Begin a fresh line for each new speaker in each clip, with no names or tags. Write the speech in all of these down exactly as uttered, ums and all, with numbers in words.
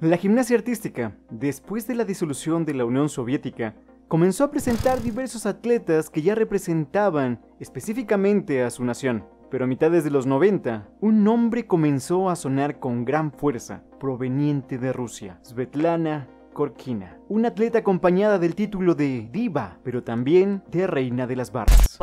La gimnasia artística, después de la disolución de la Unión Soviética, comenzó a presentar diversos atletas que ya representaban específicamente a su nación. Pero a mitades de los noventa, un nombre comenzó a sonar con gran fuerza, proveniente de Rusia: Svetlana Korkina, una atleta acompañada del título de diva, pero también de reina de las barras.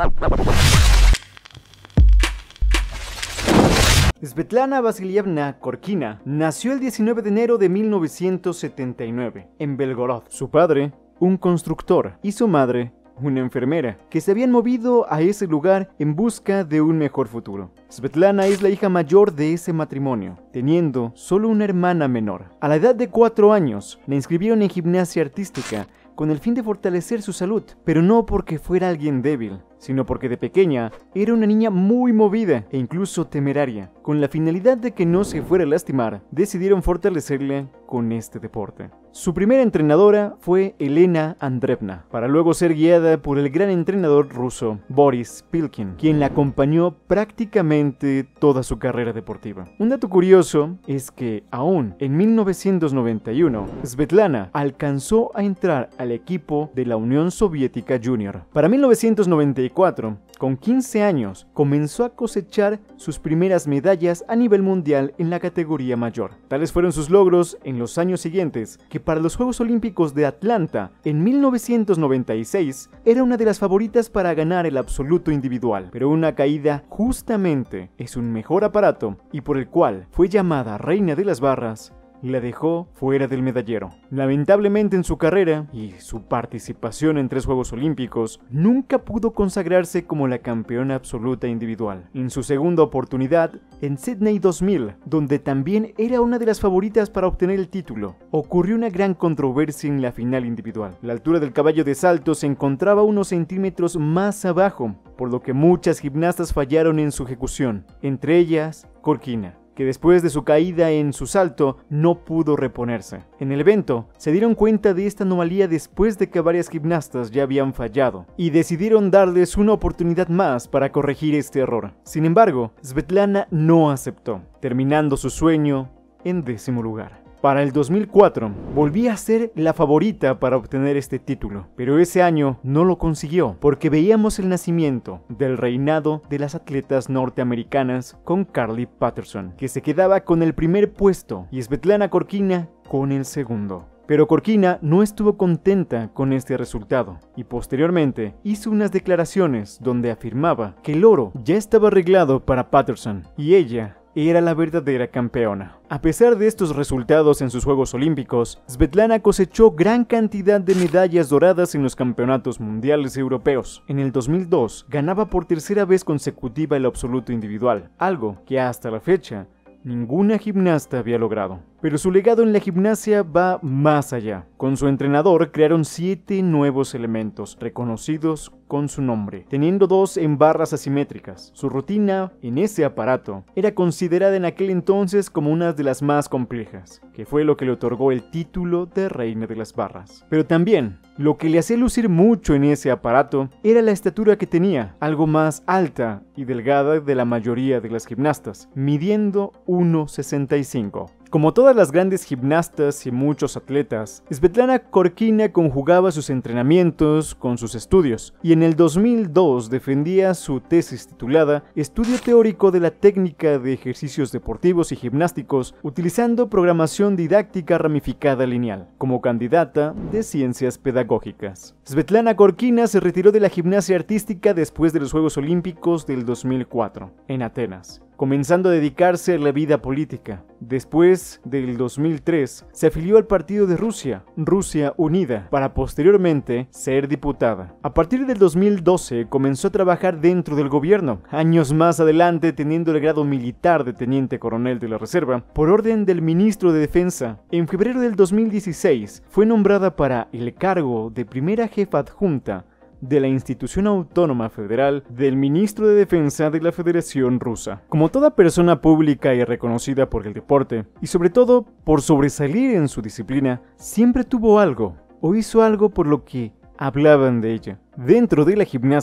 Svetlana Vasilievna Korkina nació el diecinueve de enero de mil novecientos setenta y nueve en Belgorod. Su padre, un constructor, y su madre, una enfermera, que se habían movido a ese lugar en busca de un mejor futuro. Svetlana es la hija mayor de ese matrimonio, teniendo solo una hermana menor. A la edad de cuatro años, la inscribieron en gimnasia artística con el fin de fortalecer su salud, pero no porque fuera alguien débil, sino porque de pequeña era una niña muy movida e incluso temeraria. Con la finalidad de que no se fuera a lastimar, decidieron fortalecerla con este deporte. Su primera entrenadora fue Elena Andreevna, para luego ser guiada por el gran entrenador ruso Boris Pilkin, quien la acompañó prácticamente toda su carrera deportiva. Un dato curioso es que aún en mil novecientos noventa y uno, Svetlana alcanzó a entrar al equipo de la Unión Soviética Junior. Para mil novecientos noventa y cuatro, con quince años, comenzó a cosechar sus primeras medallas a nivel mundial en la categoría mayor. Tales fueron sus logros en los años siguientes, que para los Juegos Olímpicos de Atlanta en mil novecientos noventa y seis era una de las favoritas para ganar el absoluto individual, pero una caída justamente es un mejor aparato y por el cual fue llamada reina de las barras, la dejó fuera del medallero. Lamentablemente en su carrera y su participación en tres Juegos Olímpicos, nunca pudo consagrarse como la campeona absoluta individual. En su segunda oportunidad, en Sydney dos mil, donde también era una de las favoritas para obtener el título, ocurrió una gran controversia en la final individual. La altura del caballo de salto se encontraba unos centímetros más abajo, por lo que muchas gimnastas fallaron en su ejecución, entre ellas Korkina, que después de su caída en su salto no pudo reponerse. En el evento se dieron cuenta de esta anomalía después de que varias gimnastas ya habían fallado y decidieron darles una oportunidad más para corregir este error. Sin embargo, Svetlana no aceptó, terminando su sueño en décimo lugar. Para el dos mil cuatro, volvía a ser la favorita para obtener este título, pero ese año no lo consiguió, porque veíamos el nacimiento del reinado de las atletas norteamericanas con Carly Patterson, que se quedaba con el primer puesto, y Svetlana Korkina con el segundo. Pero Korkina no estuvo contenta con este resultado, y posteriormente hizo unas declaraciones donde afirmaba que el oro ya estaba arreglado para Patterson, y ella era la verdadera campeona. A pesar de estos resultados en sus Juegos Olímpicos, Svetlana cosechó gran cantidad de medallas doradas en los campeonatos mundiales europeos. En el dos mil dos ganaba por tercera vez consecutiva el absoluto individual, algo que hasta la fecha ninguna gimnasta había logrado. Pero su legado en la gimnasia va más allá. Con su entrenador crearon siete nuevos elementos reconocidos con su nombre, teniendo dos en barras asimétricas. Su rutina en ese aparato era considerada en aquel entonces como una de las más complejas, que fue lo que le otorgó el título de reina de las barras. Pero también, lo que le hacía lucir mucho en ese aparato era la estatura que tenía, algo más alta y delgada de la mayoría de las gimnastas, midiendo uno sesenta y cinco. Como todas las grandes gimnastas y muchos atletas, Svetlana Korkina conjugaba sus entrenamientos con sus estudios, y en el dos mil dos defendía su tesis titulada Estudio teórico de la técnica de ejercicios deportivos y gimnásticos utilizando programación didáctica ramificada lineal, como candidata de ciencias pedagógicas. Svetlana Korkina se retiró de la gimnasia artística después de los Juegos Olímpicos del dos mil cuatro, en Atenas, comenzando a dedicarse a la vida política. Después del dos mil tres, se afilió al partido de Rusia, Rusia Unida, para posteriormente ser diputada. A partir del dos mil doce comenzó a trabajar dentro del gobierno, años más adelante teniendo el grado militar de teniente coronel de la reserva, por orden del ministro de Defensa. En febrero del dos mil dieciséis fue nombrada para el cargo de primera jefa adjunta de la institución autónoma federal del ministro de Defensa de la Federación Rusa. Como toda persona pública y reconocida por el deporte, y sobre todo por sobresalir en su disciplina, siempre tuvo algo, o hizo algo por lo que hablaban de ella. Dentro de la gimnasia,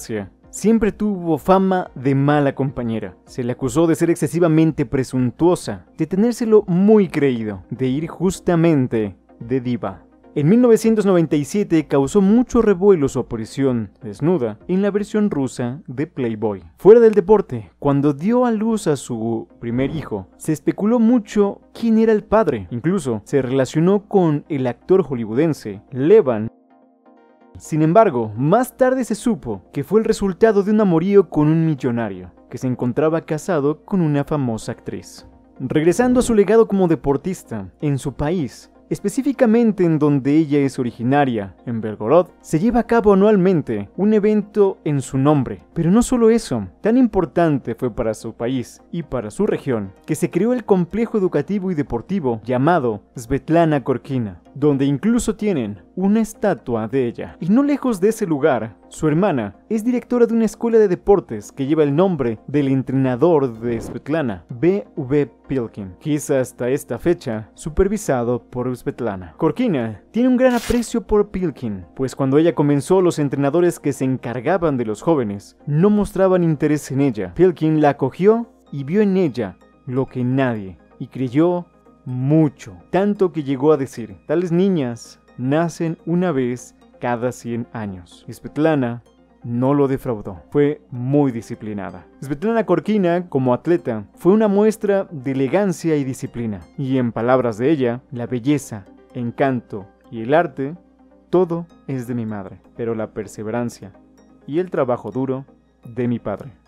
siempre tuvo fama de mala compañera. Se le acusó de ser excesivamente presuntuosa, de tenérselo muy creído, de ir justamente de diva. En mil novecientos noventa y siete causó mucho revuelo su aparición desnuda en la versión rusa de Playboy. Fuera del deporte, cuando dio a luz a su primer hijo, se especuló mucho quién era el padre. Incluso se relacionó con el actor hollywoodense Levan. Sin embargo, más tarde se supo que fue el resultado de un amorío con un millonario, que se encontraba casado con una famosa actriz. Regresando a su legado como deportista, en su país, específicamente en donde ella es originaria, en Belgorod, se lleva a cabo anualmente un evento en su nombre. Pero no solo eso, tan importante fue para su país y para su región, que se creó el complejo educativo y deportivo llamado Svetlana Korkina, donde incluso tienen una estatua de ella. Y no lejos de ese lugar, su hermana es directora de una escuela de deportes que lleva el nombre del entrenador de Svetlana, B V Pilkin, que es hasta esta fecha supervisado por Svetlana. Korkina tiene un gran aprecio por Pilkin, pues cuando ella comenzó, los entrenadores que se encargaban de los jóvenes no mostraban interés en ella. Pilkin la acogió y vio en ella lo que nadie, y creyó mucho, tanto que llegó a decir: tales niñas nacen una vez cada cien años. Svetlana no lo defraudó, fue muy disciplinada. Svetlana Korkina, como atleta, fue una muestra de elegancia y disciplina, y en palabras de ella, la belleza, encanto y el arte, todo es de mi madre, pero la perseverancia y el trabajo duro de mi padre.